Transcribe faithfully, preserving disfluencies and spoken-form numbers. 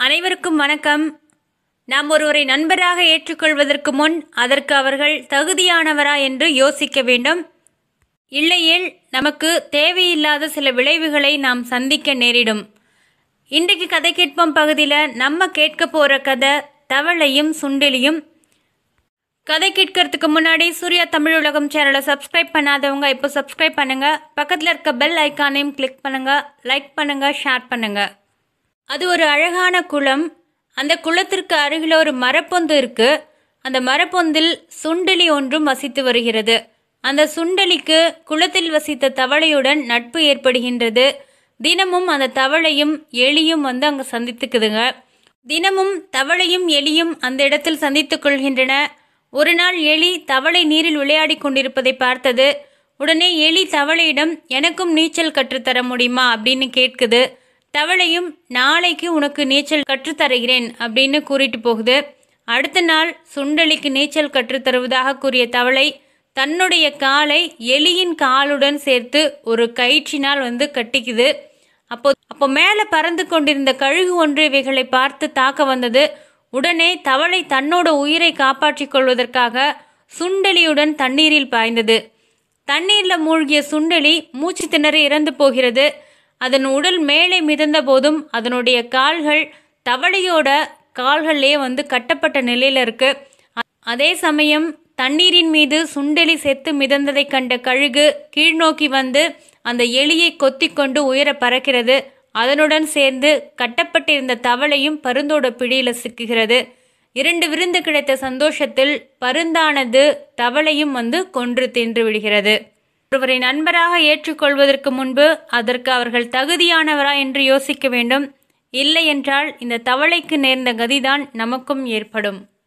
அனைவருக்கும் வணக்கம். நாம் ஒருவரை நண்பராக ஏற்றுக்கொள்வதற்கு முன் அதற்கு அவர்கள் தகுதியானவரா என்று யோசிக்க வேண்டும். இல்லையேல் நமக்கு தேவையில்லாத சில விளைவுகளை நாம் சந்திக்க நேரிடும். இன்றைக்கு கதை கேட்போம் பகுதியில் நம்ம கேட்க போகிற கதை தவளையும் சுண்டெலியும். கதை கேட்கறதுக்கு முன்னாடி சூர்யா தமிழ் உலகம் சேனலை சப்ஸ்கிரைப் பண்ணாதவங்க இப்போ சப்ஸ்கிரைப் பண்ணுங்கள். பக்கத்தில் இருக்க பெல் ஐக்கானையும் கிளிக் பண்ணுங்கள். லைக் பண்ணுங்கள், ஷேர் பண்ணுங்கள். அது ஒரு அழகான குளம். அந்த குளத்திற்கு அருகில் ஒரு மரப்பொந்து இருக்கு. அந்த மரப்பொந்தில் சுண்டெலி ஒன்றும் வசித்து வருகிறது. அந்த சுண்டெலிக்கு குளத்தில் வசித்த தவளையுடன் நட்பு ஏற்படுகின்றது. தினமும் அந்த தவளையும் எலியும் வந்து அங்கே சந்தித்துக்குதுங்க. தினமும் தவளையும் எலியும் அந்த இடத்தில் சந்தித்துக் கொள்கின்றன. ஒரு நாள் எலி தவளை நீரில் விளையாடி கொண்டிருப்பதை பார்த்தது. உடனே எலி தவளையிடம் எனக்கும் நீச்சல் கற்றுத்தர முடியுமா அப்படின்னு கேட்குது. தவளையும் நாளைக்கு உனக்கு நீச்சல் கற்றுத்தருகிறேன் அப்படின்னு கூறிட்டு போகுது. அடுத்த நாள் சுண்டெலிக்கு நீச்சல் கற்றுத்தருவதாக கூறிய தவளை தன்னுடைய காலை எலியின் காலுடன் சேர்த்து ஒரு கயிற்றினால் வந்து கட்டிக்குது. அப்போ அப்போ மேலே பறந்து கொண்டிருந்த கழுகு ஒன்று இவைகளை பார்த்து தாக்க வந்தது. உடனே தவளை தன்னோட உயிரை காப்பாற்றிக் கொள்வதற்காக சுண்டெலியுடன் தண்ணீரில் பாய்ந்தது. தண்ணீரில் மூழ்கிய சுண்டெலி மூச்சு திணறி இறந்து போகிறது. அதன் உடல் மேலே மிதந்த போதும் அதனுடைய கால்கள் தவளையோட கால்களே வந்து கட்டப்பட்ட நிலையில் இருக்கு. அதே சமயம் தண்ணீரின் மீது சுண்டெலி செத்து மிதந்ததை கண்ட கழுகு கீழ்நோக்கி வந்து அந்த எலியை கொத்தி கொண்டு உயர பறக்கிறது. அதனுடன் சேர்ந்து கட்டப்பட்டிருந்த தவளையும் பருந்தோட பிடியில் சிக்குகிறது. இரண்டு விருந்து கிடைத்த சந்தோஷத்தில் பருந்தானது தவளையும் வந்து கொன்று தின்று விடுகிறது. ஒருவரை நண்பராக ஏற்றுக்கொள்வதற்கு முன்பு அதற்கு அவர்கள் தகுதியானவரா என்று யோசிக்க வேண்டும். இல்லை என்றால் இந்த தவளைக்கு நேர்ந்த கதிதான் நமக்கும் ஏற்படும்.